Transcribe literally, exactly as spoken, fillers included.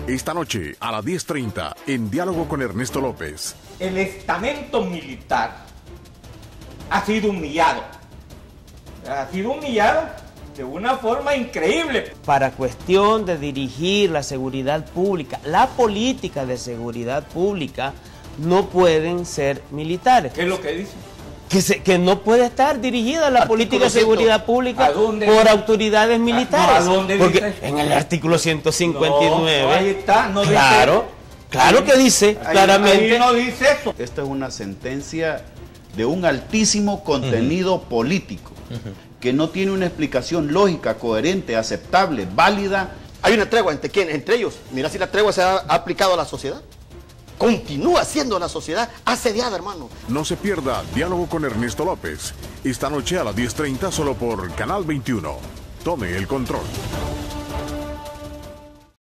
Esta noche a las diez treinta en Diálogo con Ernesto López. El estamento militar ha sido humillado. Ha sido humillado de una forma increíble. Para cuestión de dirigir la seguridad pública, la política de seguridad pública, no pueden ser militares. ¿Qué es lo que dice? Que, se, que no puede estar dirigida la Artículo política de seguridad pública por autoridades militares. No, ¿a dónde Porque dice? En el artículo ciento cincuenta y nueve. No, ahí está, no claro, dice. Claro Ahí, que dice, ahí, claramente. Ahí no dice eso. Esta es una sentencia de un altísimo contenido uh-huh. político, uh-huh. que no tiene una explicación lógica, coherente, aceptable, válida. Hay una tregua entre quién, entre ellos. Mira si la tregua se ha aplicado a la sociedad. Continúa siendo la sociedad asediada, hermano. No se pierda Diálogo con Ernesto López. Esta noche a las diez treinta solo por Canal veintiuno. Tome el control.